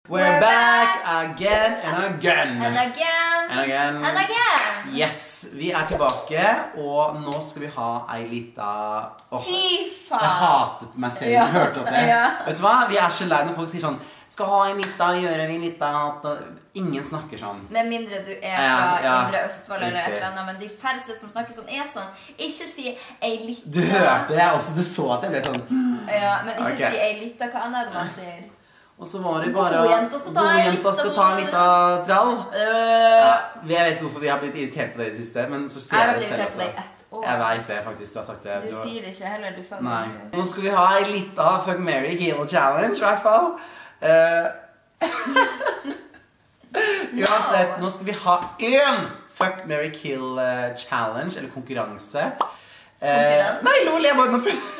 We're back again and again. And again. And again. And again. Yes, vi tilbake, og nå skal vi ha ei lita... Fy faen. Jeg hatet meg selv, Ja. du hørte opp det. Ja. Vet du hva? Vi så lei når folk sier sånn, skal ha en lita, gjøre vi lita, ingen snakker sånn. Med mindre du fra Indre Østfold eller et eller annet, men de færreste som snakker sånn sånn, ikke si ei lita. Du hørte det også, du så at jeg ble sånn... Ja, men ikke si ei lita, hva annet man sier? Og så var det bare... God jenta skal ta en lita trall. Ja, jeg vet ikke hvorfor vi har blitt irritert på det i det siste, men så ser jeg det selv også. Jeg vet det faktisk, du har sagt det. Du sier det ikke heller, du sa det. Nei. Nå skal vi ha en lita Fuck, Marry, Kill Challenge, i hvert fall. Uansett, nå skal vi ha en Fuck, Marry, Kill Challenge, eller konkurranse. Nei, lol, jeg må nå prøve.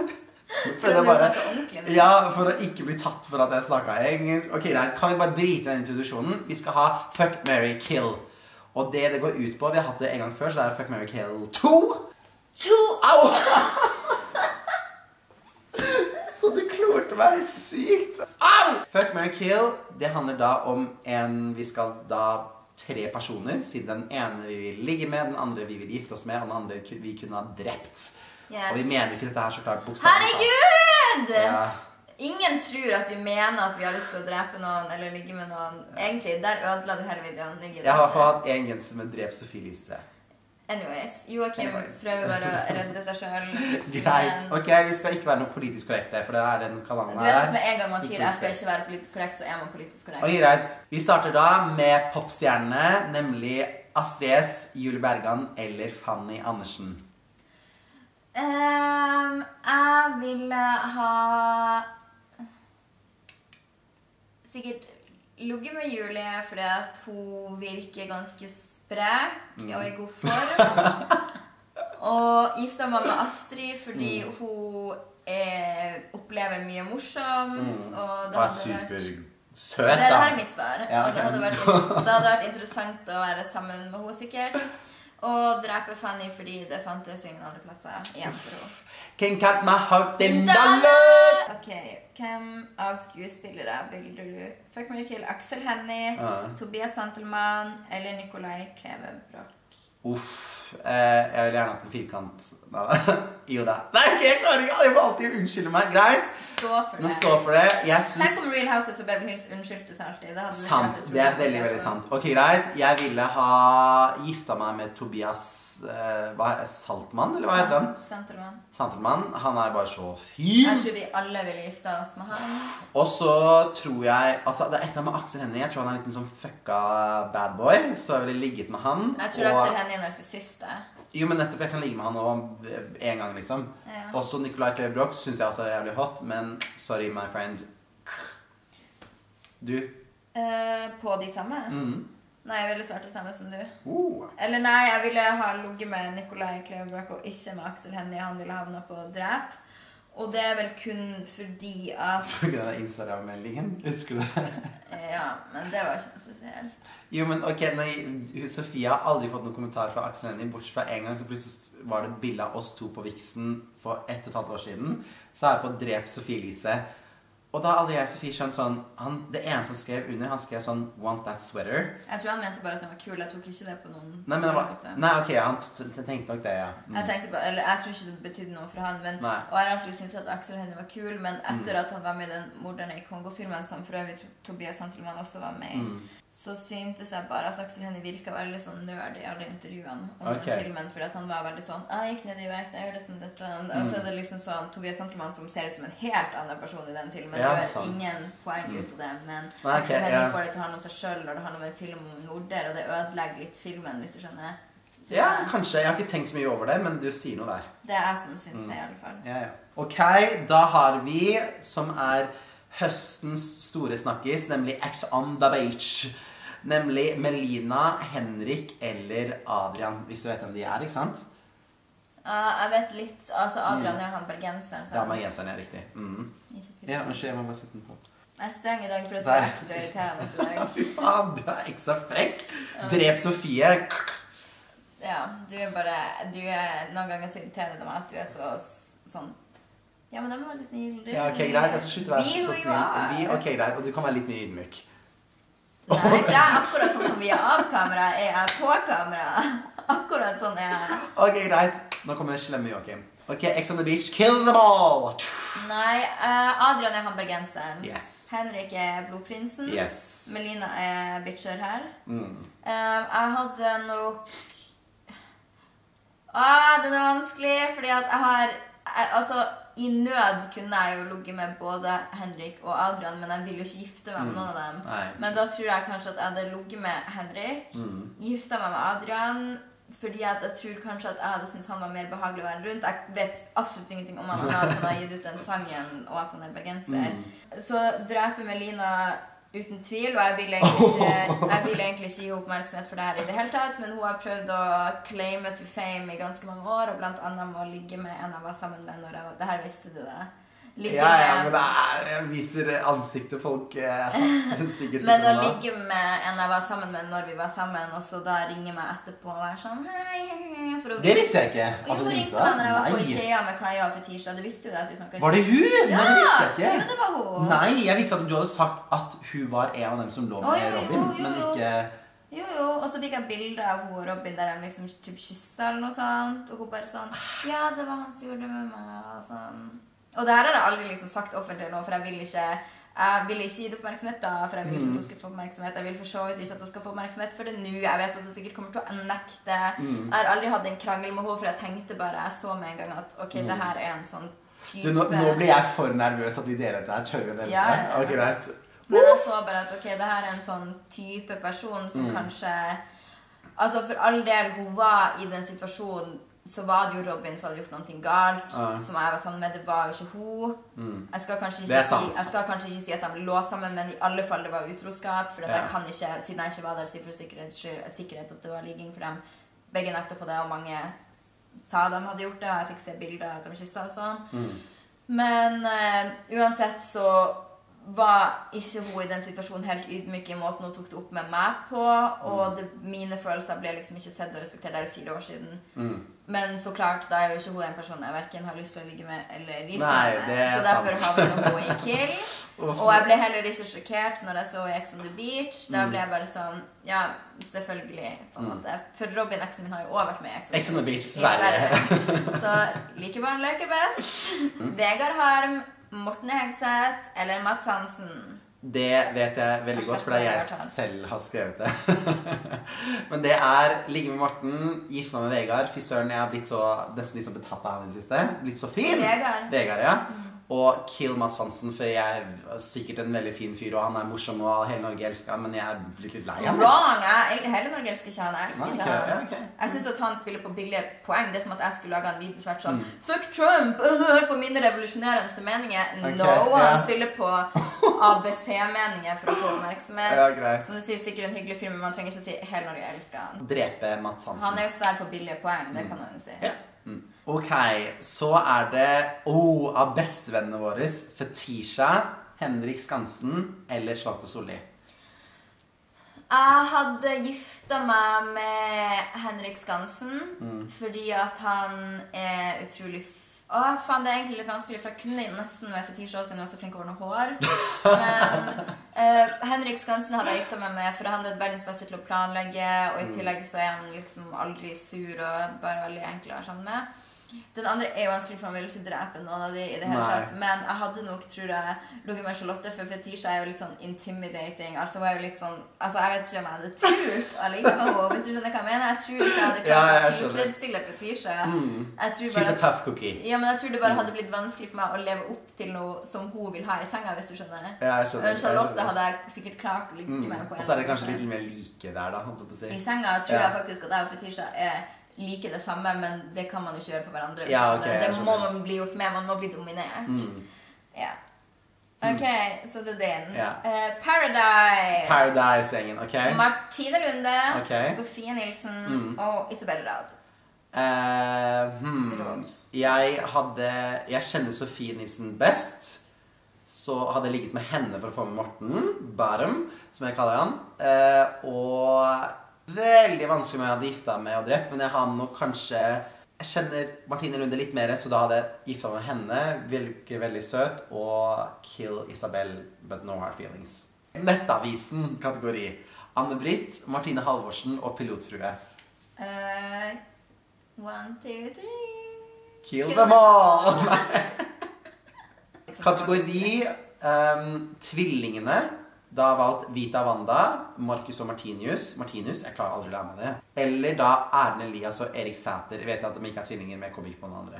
Ja, for å ikke bli tatt for at jeg snakket engelsk. Ok, nei, kan vi bare drite i den introduksjonen? Vi skal ha Fuck, Marry, Kill. Og det går ut på, vi har hatt det en gang før, så det Fuck, Marry, Kill 2. Au! Så du klorte meg helt sykt. Au! Fuck, Marry, Kill, det handler da om vi skal da 3 personer, siden den ene vi vil ligge med, den andre vi vil gifte oss med, og den andre vi kunne ha drept. Yes. Og vi mener ikke dette her så klart bokstavelig. Herregud! Ja. Ingen tror at vi mener at vi har lyst til å drepe noen eller ligge med noen. Egentlig, der ødela du hele videoen. Jeg har hatt en gent som drept Sofie Lise. Anyways, Joachim prøver bare å redde seg selv. Greit. Ok, vi skal ikke være noe politisk korrekte, for det den kanalen her. Du vet, med en gang man sier jeg skal ikke være politisk korrekt, så man politisk korrekt. Ok, greit. Vi starter da med popstjernene, nemlig Astrid S, Julie Bergan eller Fanny Andersen. Jeg ville ha sikkert ligget med Julie fordi at hun virker ganske sprek og i god form. Og gifta meg med Astrid fordi hun opplever mye morsomt. Og det supersøt, da. Det her mitt svar. Ja, okay. Det hadde vært interessant å være sammen med henne sikkert. Og drepe Fanny fordi det fantes ingen andre plasser igjen for henne. Can cut my heart in dollars! Ok, hvem av skuespillere vil du? Fuck, Marry, Kill, Aksel Hennie, Tobias Santelmann eller Nikolai Kleve Broch? Uff, jeg vil gjerne hatt en firkant. Jo da. Nei, jeg klarer ikke, jeg må alltid unnskylde meg. Greit. Nå stå for det. Tenk om Real Houses og Beverly Hills unnskyldte seg alltid. Sant, det veldig, veldig sant. Ok, greit. Jeg ville ha gifta meg med Tobias Saltmann, eller hva heter han? Santelmann. Han bare så fin. Jeg tror vi alle ville gifta oss med han. Og så tror jeg, altså det et eller annet med Aksel Hennie, jeg tror han en liten sånn fucka bad boy, så jeg ville ligget med han. Jeg tror Aksel Hennie narsissist. Jo, men nettopp jeg kan ligge med han også en gang, liksom. Ja. Også Nikolai Kleve Broch synes jeg også jævlig hot, men sorry, my friend. Du? På de samme? Nei, jeg ville svart det samme som du. Eller nei, jeg ville ha ligget med Nikolai Kleve Broch og ikke med Aksel Hennie. Han ville havne på drep. Og det vel kun fordi at... For den Instagram-meldingen, husker du det? Ja, men det var ikke noe spesielt. Jo, men ok, Sofia har aldri fått noen kommentar fra Aksel Hennie, bortsett fra en gang så plutselig var det et bilde av oss to på Vixen for 1,5 år siden. Så har jeg på Drep Sofie Lise. Og da hadde jeg og Sofie skjønt sånn, det eneste han skrev under, han skrev sånn, want that sweater. Jeg tror han mente bare at den var kul, jeg tok ikke det på noen... Nei, ok, han tenkte nok det, ja. Jeg tenkte bare, eller jeg tror ikke det betydde noe for han, men, og jeg har alltid syntes at Aksel Hennie var kul, men etter at han var med i den Morderne i Kongo-filmen, som for øvrig Tobias Santelmann også var med i, så syntes jeg bare at Aksel Hennie virket veldig sånn nerd i alle intervjuene om den filmen, fordi at han var veldig sånn, jeg gikk ned i vekt, jeg gjør dette, og så det liksom sånn Tobias Santelmann som ser ut som en helt annen person i den filmen. Det gjør ingen poeng ut av det, men Aksel Hennie får det til å handle om seg selv når det handler om en film om morder, og det ødelegger litt filmen, hvis du skjønner. Ja, kanskje. Jeg har ikke tenkt så mye over det, men du sier noe der. Det jeg som synes det i alle fall. Ja. Ok, da har vi, som høstens store snakkis, nemlig Ex on the Beach. Nemlig Melina, Henrik eller Adrian, hvis du vet hvem de ikke sant? Jeg vet litt, altså Adrian han bergenseren. Ja, bergenseren riktig. Ja, unnskyld, jeg må bare sette den på. Jeg er streng i dag for at du ekstra irriterende i dag. Fy faen, du ekstra frekk. Drep Sofie. Ja, du noen ganger så irriterende med at du så sånn, Ja, men de er veldig snille. Ja, ok, greit. Jeg skal slutte å være så snill. Ok, greit. Og du kan være litt mye ydmyk. Nei, for jeg er akkurat sånn som vi er av kamera, er jeg på kamera. Akkurat sånn er jeg. Ok, greit. Nå kommer slemme Joachim. Ok, Ex on the Beach, kill them all! Nei, Adrian er han bergenseren. Yes. Henrik er blodprinsen. Yes. Melina er bitcher her. Jeg hadde nok... den er vanskelig, fordi at jeg har... Altså, i nød kunne jeg jo ligget med både Henrik og Adrian, men jeg vil jo ikke gifte meg med noen av dem. Nei. Men da tror jeg kanskje at jeg hadde ligget med Henrik, giftet meg med Adrian, fordi at jeg tror kanskje at jeg hadde syntes han var mer behagelig å være rundt. Jeg vet absolutt ingenting om han har gitt ut den sangen, og at han er bergenser. Så dreper Melina uten tvil, og jeg vil egentlig ikke gi oppmerksomhet for det her i det hele tatt, men hun har prøvd å claime to fame i ganske mange år, og blant annet må ligge med en jeg var sammen med når jeg var... Det her visste du det. Ja, men jeg viser ansiktet folk sikkert. Men å ligge med en jeg var sammen med når vi var sammen, og så da ringe meg etterpå og være sånn hei, for å... Det visste jeg ikke. Og hun ringte meg når jeg var på Ikea med Kaja og Fetisha. Du visste jo det at vi snakket. Var det hun? Ja, nei, det visste jeg ikke. Ja, det var hun. Nei, jeg visste at du hadde sagt at hun var en av dem som lå med Robin, men ikke... Jo, og så fikk jeg bilder av hun og Robin der de liksom typ kysset eller noe sånt, og hun bare sånn, ja, det var han som gjorde det med meg, og sånn. Og det her har jeg aldri liksom sagt offentlig nå, for jeg vil ikke gi det oppmerksomhet da, for jeg vil ikke at hun skal få oppmerksomhet. Jeg vil for så vidt ikke at hun skal få oppmerksomhet for det nå. Jeg vet at hun sikkert kommer til å nekte. Jeg har aldri hatt en krangel med henne, for jeg tenkte bare, jeg så med en gang at, ok, det her er en sånn type... Du, nå blir jeg for nervøs at vi deler det her. Kjører vi det? Ja. Ok, greit. Men jeg så bare at, ok, det her er en sånn type person som kanskje... Altså, for all del, hun var i den situasjonen, så var det jo Robin som hadde gjort noe galt, som jeg var sammen med. Det var jo ikke hun. Jeg skal kanskje ikke si at de lå sammen, men i alle fall det var utroskap, for jeg kan ikke, siden jeg ikke var der, si for sikkerhet at det var ligging for dem. Begge nekta på det, og mange sa de hadde gjort det, og jeg fikk se bilder at de kysset og sånn. Men uansett så var ikke hun i den situasjonen helt ydmyk i måten hun tok det opp med meg på, og mine følelser ble liksom ikke sett og respektert der 4 år siden. Men så klart, da er jo ikke hun en person jeg hverken har lyst til å ligge med eller gifte meg med. Så derfor havnet hun i kill. Og jeg ble heller ikke sjokkert når jeg så Ex on the Beach. Da ble jeg bare sånn, ja, selvfølgelig, på en måte. For Robin, eksen min, har jo også vært med i Ex on the Beach, Sverige. Så like barn leker best. Vegard Harm, Morten Hegseth eller Mats Hansen? Det vet jeg veldig godt, for det er jeg selv har skrevet det. Men det er ligge med Morten, gifte meg med Vegard. Fy søren, jeg har blitt så, nesten litt så betatt av han i det siste. Blitt så fin. Vegard, ja. Og kill Mats Hansen, for jeg er sikkert en veldig fin fyr, og han er morsom, og hele Norge elsker han, men jeg er blitt litt lei han. Wrong! Hele Norge elsker ikke han, jeg elsker ikke han. Jeg synes at han spiller på billige poeng. Det er som at jeg skulle lage en video svært sånn fuck Trump! Hør på mine revolusjonerende meninger. Han spiller på ABC-meninger for å få oppmerksomhet. Som du sier, sikkert en hyggelig film, men man trenger ikke å si hele Norge elsker han. Drepe Mats Hansen. Han er jo svært på billige poeng, det kan man jo si. Ok, så er det av bestevennene våre Fetisha, Henrik Skansen eller Zlatan Solli. Jeg hadde giftet meg med Henrik Skansen fordi at han er utrolig faen, det er egentlig litt vanskelig, for jeg kunne nesten være Fetisha også, men jeg var så flink å ordne hår. Men Henrik Skansen hadde jeg giftet meg med, for han er verdens beste til å planlegge, og i tillegg så er han liksom aldri sur og bare veldig enkel å være sammen med. Den andre er jo vanskelig, for han vil ikke drepe noen av de i det hele tatt. Men jeg hadde nok, tror jeg, ligget med Charlotte, for Fetisha er jo litt sånn intimidating. Altså var jo litt sånn, altså jeg vet ikke om jeg hadde turt å ligge med henne, hvis du skjønner hva jeg mener. Jeg tror ikke jeg hadde klart å tilfredsstille Fetisha. She's a tough cookie. Ja, men jeg tror det bare hadde blitt vanskelig for meg å leve opp til noe som hun vil ha i senga, hvis du skjønner. Ja, jeg skjønner. Men Charlotte hadde jeg sikkert klart å ligge med på en. Og så er det kanskje litt mer like der da, holdt jeg på å si. I senga tror jeg faktisk at jeg og Fetisha er like det samme, men det kan man jo ikke gjøre på hverandre. Ja, okay, det må man bli gjort med, man må bli dominert. Ja. Ok, så det er din. Paradise. Paradise-gjengen, ok. Martine Lunde, Sofie Nilsen og Isabel Rad. Jeg kjenner Sofie Nilsen best, så hadde jeg ligget med henne for å få med Morten Barum, som jeg kaller han, og veldig vanskelig med å ha gifta med og drept, men jeg har nok kanskje jeg kjenner Martine Lunde litt mer, så da hadde jeg giftet meg med henne, veldig, veldig søt, og kill Isabel, but no hard feelings. Nettavisen, kategori. Anne-Britt, Martine Halvorsen og pilotfrue. 1, 2, 3. Kill them all! Kategori tvillingene. Da har valgt Vita Wanda, Marcus og Martinus. Jeg klarer aldri å lære meg det. Eller da Erlend Elias og Erik Sæther. Jeg vet at de ikke er tvillinger, men jeg kommer ikke på noen andre.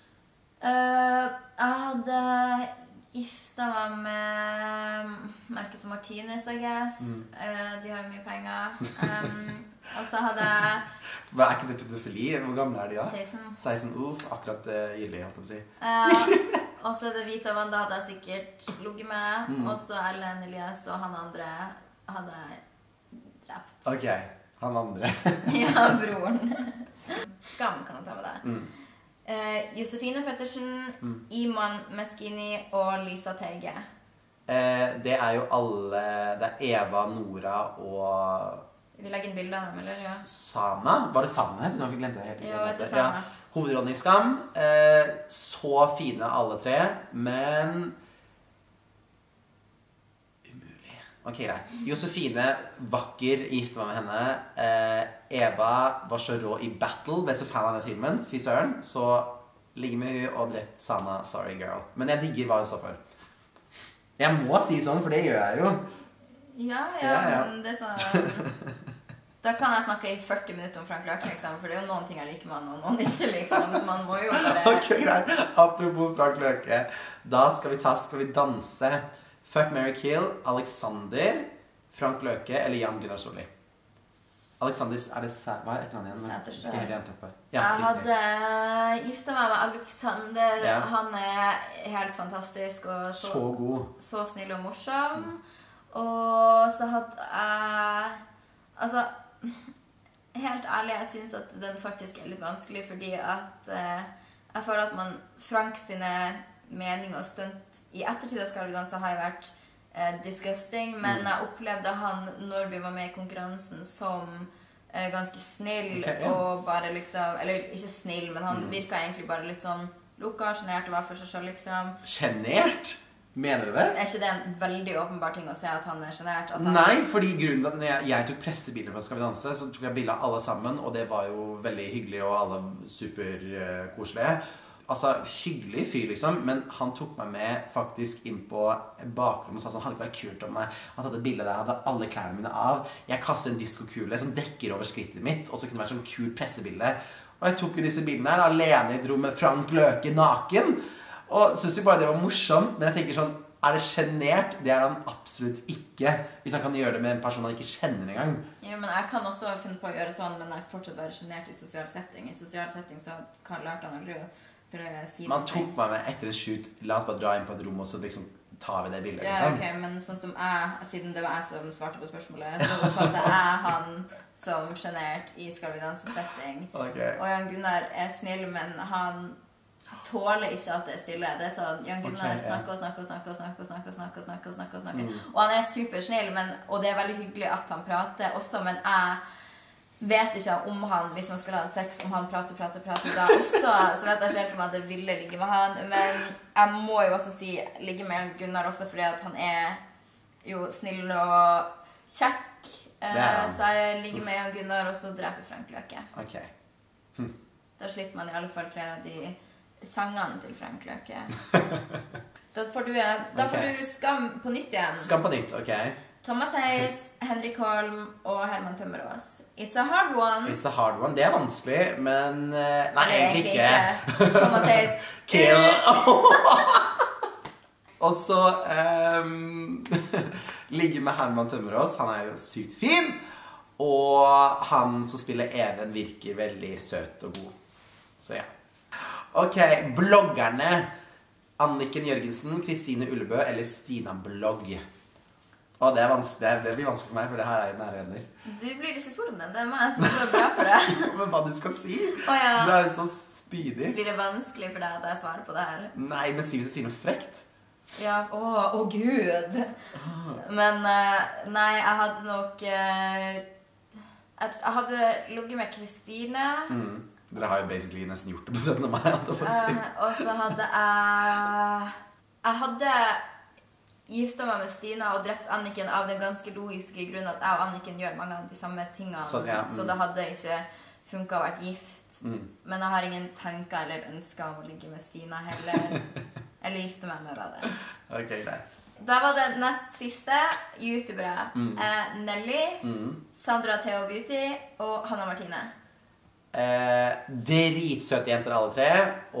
Jeg hadde gifta meg med Marcus og Martinus, I guess. De har jo mye penger. Og så hadde jeg... Hva, er ikke det pedofili? Hvor gamle er de da? 16. Akkurat gyldig, holdt jeg på å si. Og så det Vita Wanda hadde jeg sikkert ligget med. Og så Erlend Elias og han andre hadde jeg drept. Ok, han andre. Ja, broren. Skam kan jeg ta med deg. Josefine Pettersen, Iman Meskini og Lisa Teige. Det er jo alle... Det er Eva, Nora og... Vi legger inn bilder av dem, eller? Ja. Sana? Var det Sana? Jeg tror jeg glemte det helt. Jo, jeg tror Sana. Ja. Hovedrollen i Skam. Så fine alle tre, men umulig. Ok, greit. Josefine, vakker, gifte meg med henne. Eva var så rå i Battle, ble så fan av den filmen. Fy søren. Så ligger med henne og drept Sana, sorry girl. Men jeg digger hva hun står for. Jeg må si sånn, for det gjør jeg jo. Ja. Men det er sånn... Da kan jeg snakke i 40 minutter om Frank Løke, liksom, for det er jo noen ting jeg liker med han, og noen ikke, liksom, så man må jo bare... Ok, greit. Apropos Frank Løke. Da skal vi danse. Fuck, Marry, Kill, Alexander, Frank Løke eller Jan Gunnar Solli. Alexander, hva er etter han igjen? Sæterstø. Jeg hadde giftet meg med Alexander. Ja. Han er helt fantastisk og så god. Så snill og morsom. Og så hadde jeg... Altså... Helt ærlig, jeg synes at den faktisk er litt vanskelig, fordi at jeg føler at Frank sine meninger og stunt i ettertid av Skal vi danse har jo vært disgusting, men jeg opplevde han når vi var med i konkurransen som ganske snill, og bare liksom, eller ikke snill, men han virket egentlig bare litt sånn lukket, genert og var for seg selv, liksom. Genert? Mener du det? Er ikke det en veldig åpenbar ting å se at han er genert? Nei, fordi grunnen til at når jeg tok pressebilder fra Skal vi danse, så tok jeg bilder av alle sammen, og det var jo veldig hyggelig, og alle superkoselige. Altså, hyggelig fyr liksom, men han tok meg med faktisk inn på bakrommet og sa sånn, hadde ikke vært kult om meg, han tatt et bilde der, jeg hadde alle klærne mine av, jeg kastet en diskokule som dekker over skrittet mitt, og så kunne det vært sånn kult pressebilde. Og jeg tok jo disse bildene her, alene i et rom med Frank Løke naken, og synes jo bare det var morsomt, men jeg tenker sånn, er det genert? Det er han absolutt ikke, hvis han kan gjøre det med en person han ikke kjenner engang. Jo, men jeg kan også finne på å gjøre sånn, men jeg fortsatt være genert i sosial setting. I sosial setting så lærte han aldri å si man tok meg med etter en shoot, la oss bare dra inn på et rom, og så liksom tar vi det bildet, liksom. Ja, ok, men sånn som siden det var jeg som svarte på spørsmålet, så oppfattet jeg han som genert i Skal vi danse setting. Okay. Og Jan Gunnar er snill, men han tåler ikke at det er stille. Det er sånn, Jan Gunnar snakker. Og han er supersnill, og det er veldig hyggelig at han prater også, men jeg vet ikke om han, hvis man skulle ha en sex, om han prater da også, så vet jeg ikke helt om jeg ville ligge med han, men jeg må jo også si ligge med Jan Gunnar også, fordi at han er jo snill og kjekk, så jeg ligger med Jan Gunnar, og så dreper Frank Løke. Ok. Da slipper man i alle fall flere av de sangene til Frank Løke. Da får du Skam på nytt igjen. Skam på nytt, ok. Thomas Hayes, Henrik Holm og Herman Tømmerås. It's a hard one. It's a hard one. Det er vanskelig, men... Nei, egentlig ikke. Thomas Hayes. Kill. Og så... ligger med Herman Tømmerås. Han er jo sykt fin. Og han som spiller Even virker veldig søt og god. Så ja. Ok, bloggerne. Anniken Jørgensen, Kristine Ullebø eller Stina Blogg. Å, det er vanskelig. Det blir vanskelig for meg, for det her er jo nære venner. Du blir ikke spurt om det. Det er meg som er bra for deg. Men hva du skal si? Ja. Du er jo så spydig. Blir det vanskelig for deg at jeg svarer på det her? Nei, men si hvis du sier noe frekt. Ja, å Gud. Men nei, jeg hadde nok... Jeg hadde ligget med Kristine. Dere har jo basically nesten gjort det på 17. mai. Og så hadde jeg hadde giftet meg med Stina og drept Anniken av den ganske logiske grunnen at jeg og Anniken gjør mange av de samme tingene. Sånn, ja. Så det hadde ikke funket å være gift. Men jeg har ingen tanker eller ønsker om å ligge med Stina heller. Eller gifte meg med det. Ok, greit. Da var det nest siste youtubere. Nelly, Sandra Theo Beauty og Hanna Martine. Dritsøte jenter alle tre.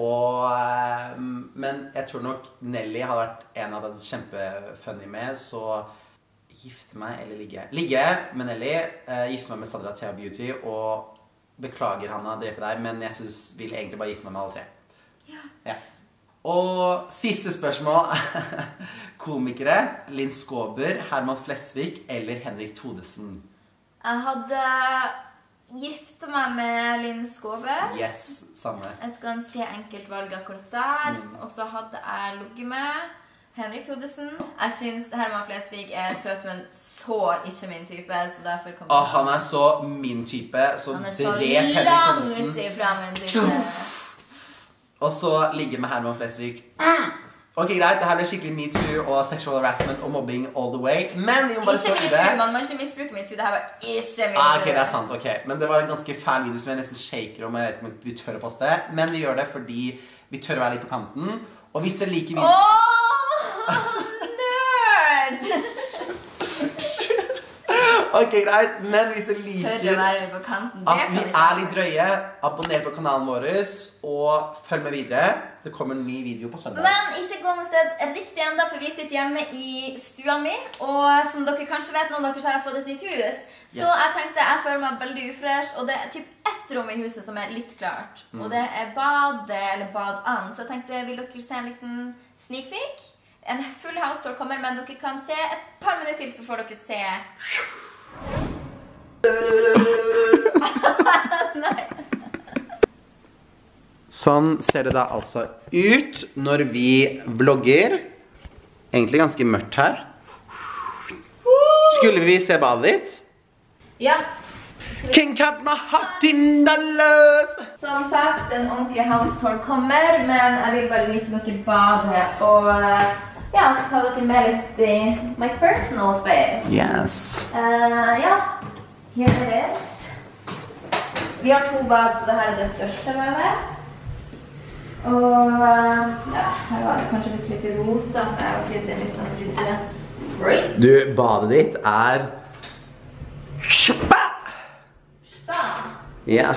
Men jeg tror nok Nelly hadde vært en av dem kjempefunny med. Så gifte meg eller ligge. Ligge med Nelly, gifte meg med Sandra Theo Beauty. Og beklager Hanna, drepe deg. Men jeg vil egentlig bare gifte meg med alle tre. Ja. Og siste spørsmål. Komikere, Linn Skåber, Herman Flesvig eller Henrik Thodesen? Jeg hadde giftet meg med Linn Skåber. Yes, samme. Et ganske enkelt valg akkurat der. Og så hadde jeg ligget med Henrik Thodesen. Jeg synes Herman Flesvig søt, men så ikke min type, så derfor kom jeg. Han så min type, så han så langt ifra min type. Og så ligge med Herman Flesvig. Ok, greit, det her ble skikkelig MeToo og sexual harassment og mobbing all the way. Men vi må bare stå i det. Ikke MeToo, man må ikke misbruke MeToo. Det her var ikke MeToo. Ok, det sant, ok. Men det var en ganske fæl video som jeg nesten shaker om. Jeg vet ikke om vi tør å poste. Men vi gjør det fordi vi tør å være litt på kanten. Og hvis jeg liker video... Nerd! Ok, greit, men hvis jeg liker at vi litt drøye, abonner på kanalen vår og følg med videre. Det kommer en ny video på søndag. Men ikke gå noe sted riktig enda, for vi sitter hjemme i stua mi, og som dere kanskje vet, noen av dere har fått et nytt hus. Så jeg tenkte, jeg føler meg veldig ufresh, og det typ ett rom i huset som litt klart. Og det badet, eller badan, så jeg tenkte, vil dere se en liten sneak peek? En full house tour kommer, men dere kan se et par minutter til, så får dere se... Nei. Sånn ser det da altså ut når vi vlogger. Egentlig ganske mørkt her. Skulle vi se badet ditt? Ja. King Capna hot in the love. Som sagt, en ordentlig house tour kommer, men jeg vil bare vise dere badet og ja, ta dere med litt i my personal space. Yes. Ja, here it is. Vi har 2 bad, så det her det største badet. Og ja, her var det kanskje litt rota, for jeg har blitt litt sånn rydde-freak. Du, badet ditt Spa! Ja.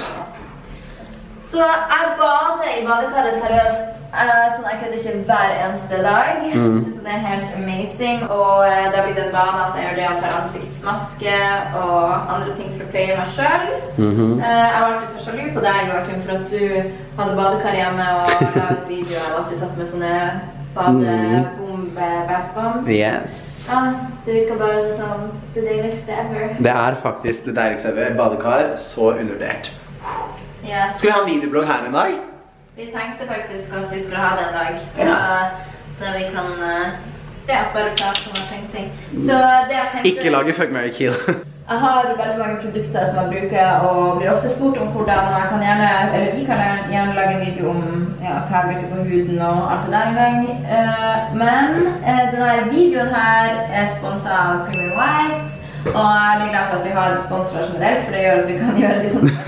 Så jeg bader i badekaret seriøst, sånn jeg kødder ikke hver eneste dag. Jeg synes det helt amazing, og det har blitt en vane at jeg gjør det å ta ansiktsmaske og andre ting for å pleie meg selv. Jeg var alltid så sjalu på deg, Joachim, for at du hadde badekar hjemme og laget video av at du satt med sånne badebombe-bathbombs. Yes. Ja, det virker bare som det deiligste ever. Det faktisk det deiligste ever. Badekar, så undervurdert. Yes. Skal vi ha en videoblogg her en dag? Vi tenkte faktisk at vi skulle ha det en dag, så der vi kan bare prate om ting. Så det jeg tenkte... Ikke lage Fuck, Marry, Kill. Jeg har veldig mange produkter som jeg bruker, og blir ofte spurt om hvordan jeg kan gjerne, eller vi kan gjerne lage en video om hva jeg bruker på huden og alt det der en gang. Men denne videoen her sponset av Premier White, og jeg er glad for at vi har sponsorer generelt, for det gjør at vi kan gjøre de sånne.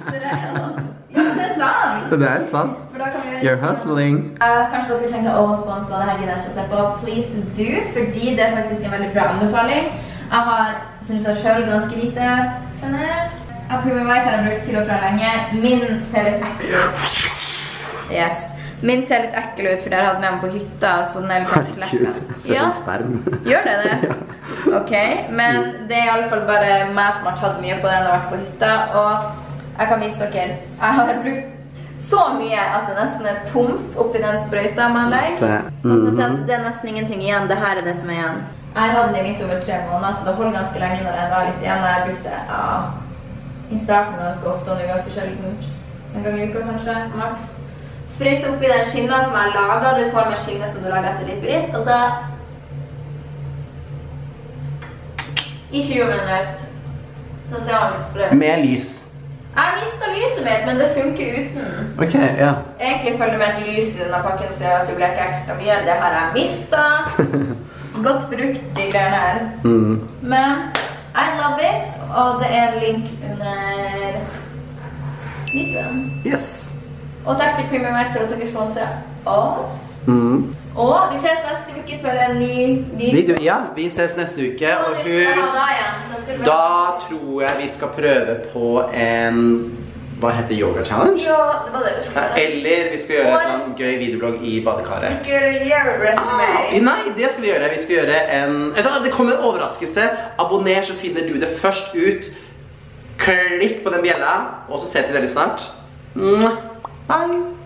Ja, men det sant! Så det sant. You're hustling. Kanskje dere tenker å sponse, det her gidder jeg ikke å se på. Please do, fordi det faktisk en veldig bra anbefaling. Jeg har, synes jeg selv, ganske hvite tenner. Premier White har jeg brukt til og fra lenge. Min ser litt ekkel ut. Yes. Min ser litt ekkel ut, for jeg hadde med meg på hytta, så den litt sånn flekken. Ser som sperm. Gjør det det? Ok, men det i alle fall bare meg som har tatt mye på den og vært på hytta, og jeg kan vise dere. Jeg har brukt så mye at det nesten tomt oppi den sprøyta med anlegg. Det nesten ingenting igjen, det her det som igjen. Jeg hadde den i litt over 3 måneder, så det holdt ganske lenge når den var litt igjen. Jeg brukte i starten ganske ofte, og det ganske sjeldent. En gang i uka kanskje, maks. Sprøyte oppi den skinna som jeg laget. Du får med skinnet som du lager etter litt bit, og så i 20 minutter så ser man litt sprøyt. Med lys. Jeg mistet lyset mitt, men det funker uten. Ok, ja. Egentlig følger med et lys i denne pakken som gjør at du bleker ekstra mye. Det har jeg mistet. Godt brukt, de greiene her. Men I love it, og det er en link under videoen. Yes. Og takk til Premium Art for at dere sponser oss. Og vi ses neste uke for en ny video. Ja, vi ses neste uke. Og husk, da tror jeg vi skal prøve på en, hva heter yoga challenge? Ja, det var det vi skulle gjøre. Eller vi skal gjøre en gøy videoblogg i badekaret. Vi skal gjøre Euroresume. Nei, det skal vi gjøre. Vi skal gjøre en... Det kommer en overraskelse. Abonner, så finner du det først ut. Klikk på den bjella, og så ses vi veldig snart. Bye!